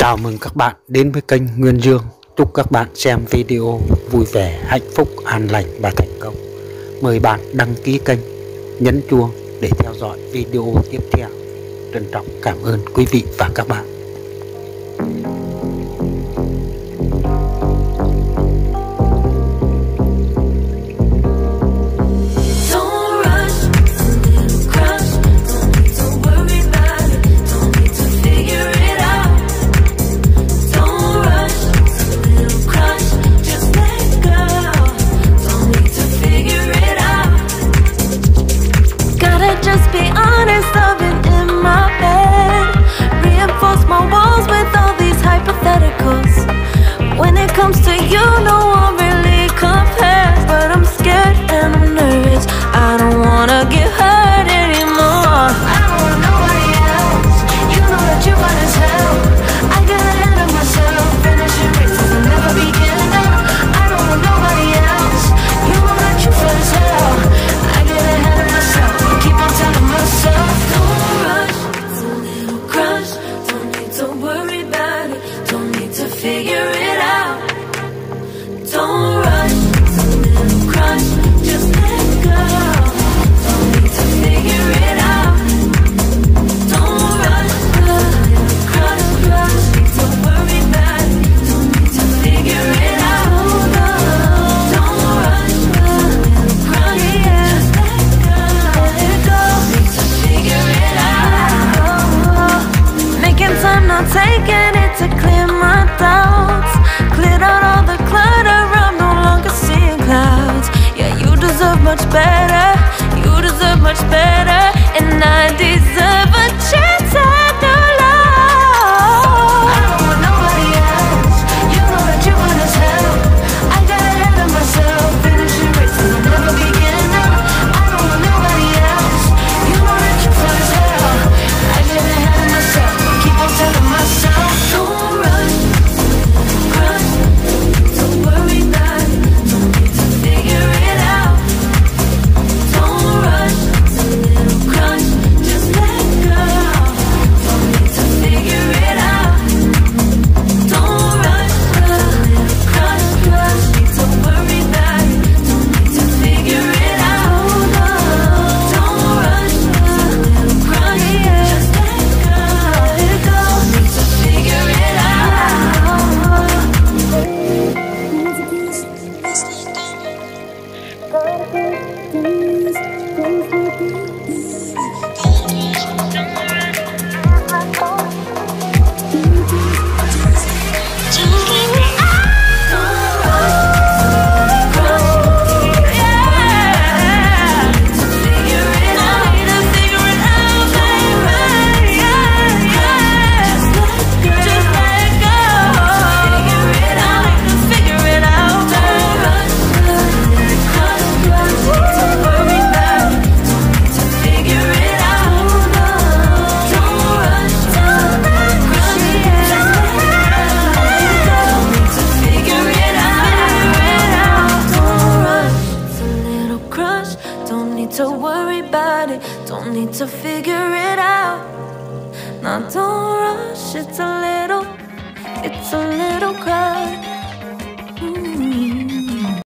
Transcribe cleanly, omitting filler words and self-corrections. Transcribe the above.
Chào mừng các bạn đến với kênh Nguyen Duong. Chúc các bạn xem video vui vẻ, hạnh phúc, an lành và thành công. Mời bạn đăng ký kênh, nhấn chuông để theo dõi video tiếp theo. Trân trọng cảm ơn quý vị và các bạn. Just be honest, I've been in my bed. Reinforce my walls with all these hypotheticals. When it comes to you, no one really compares. But I'm scared and I'm nervous. I don't wanna get hurt anymore. I don't want nobody else. You know that you're fine as hell. I get ahead of myself. Finishing races and never begin. I don't want nobody else. You know that you're fine as hell. I get ahead of myself. Keep on telling myself, don't rush, it's a little crush. Don't need to worry about it, don't need to figure it out. Don't rush, it's a little crush. Just let go, don't need to figure it out. Don't rush, a little crush. Don't need to worry about it, don't need to figure it out. Don't rush, a little crush. Just let go. Making time, not taking it to clear my doubts. Cleared out all the clutter, I'm no longer seeing clouds. Yeah, you deserve much better. You deserve much better. And I deserve a chance at your love. I don't want nobody else. You know that you're fine as hell. I got ahead of myself. Finishing races will never begin. I don't want nobody else. You know that you're fine as hell. I get ahead of myself. Keep on telling myself, don't rush, crush. Don't worry about it, don't need to figure it out. Don't rush, it's a little crush. Just let go, don't need to figure it out. Don't rush, a little crush. Don't worry about it, don't need to figure it out. Don't rush, a little crush. Just let go, don't need to figure it out. Don't need to worry about it, don't need to figure it out. Now don't rush, it's a little cry.